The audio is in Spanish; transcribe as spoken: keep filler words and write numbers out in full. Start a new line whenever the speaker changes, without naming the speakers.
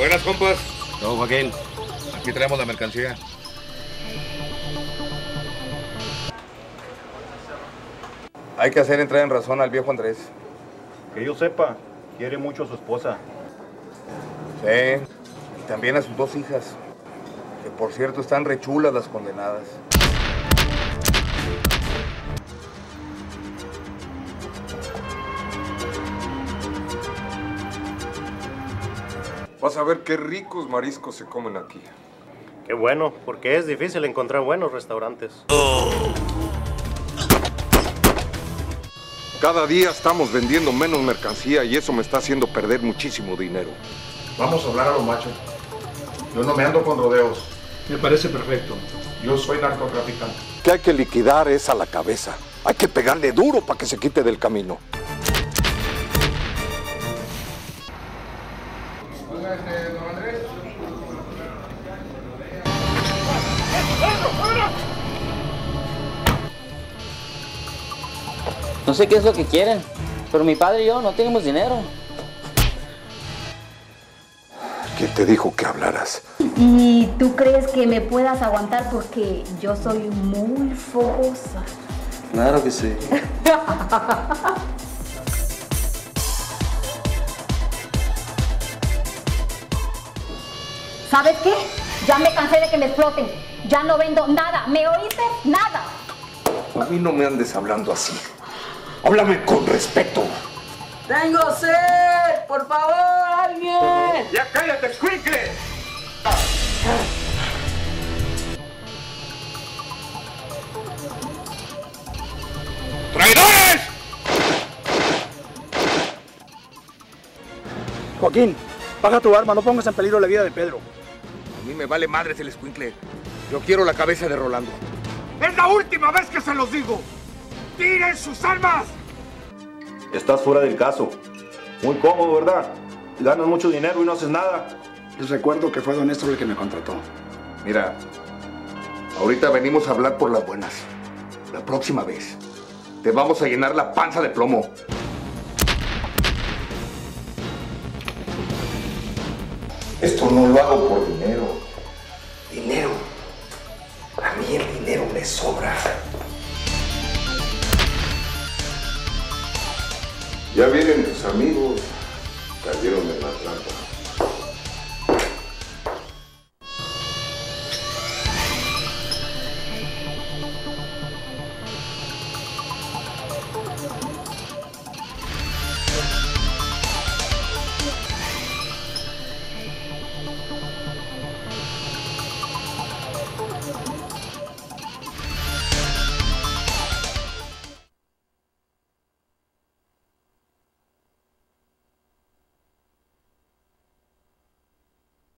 Buenas, compas.
No, Joaquín.
Aquí traemos la mercancía. Hay que hacer entrar en razón al viejo Andrés.
Que yo sepa, quiere mucho a su esposa.
Sí, y también a sus dos hijas. Que por cierto están rechulas las condenadas.
Vas a ver qué ricos mariscos se comen aquí.
Qué bueno, porque es difícil encontrar buenos restaurantes.
Cada día estamos vendiendo menos mercancía y eso me está haciendo perder muchísimo dinero.
Vamos a hablar a los machos. Yo no me ando con rodeos.
Me parece perfecto.
Yo soy narcotraficante.
Que hay que liquidar es a la cabeza. Hay que pegarle duro para que se quite del camino.
No sé qué es lo que quieren, pero mi padre y yo no tenemos dinero.
¿Quién te dijo que hablaras?
¿Y tú crees que me puedas aguantar porque yo soy muy fogosa?
Claro que sí.
¿Sabes qué? Ya me cansé de que me exploten. Ya no vendo nada. ¿Me oíste? Nada.
A mí no me andes hablando así. Háblame con respeto.
¡Tengo sed! ¡Por favor, alguien!
¡Ya cállate, escuincle!
¡Traidores!
Joaquín, baja tu arma, no pongas en peligro la vida de Pedro.
A mí me vale madres el escuincle. Yo quiero la cabeza de Rolando.
¡Es la última vez que se los digo! ¡Tiren sus armas!
Estás fuera del caso. Muy cómodo, ¿verdad? Ganas mucho dinero y no haces nada.
Les recuerdo que fue Don Néstor el que me contrató.
Mira, ahorita venimos a hablar por las buenas. La próxima vez te vamos a llenar la panza de plomo.
Esto no lo hago por dinero. Dinero. A mí el dinero me sobra. Ya vienen tus amigos. Cayeron en la trampa.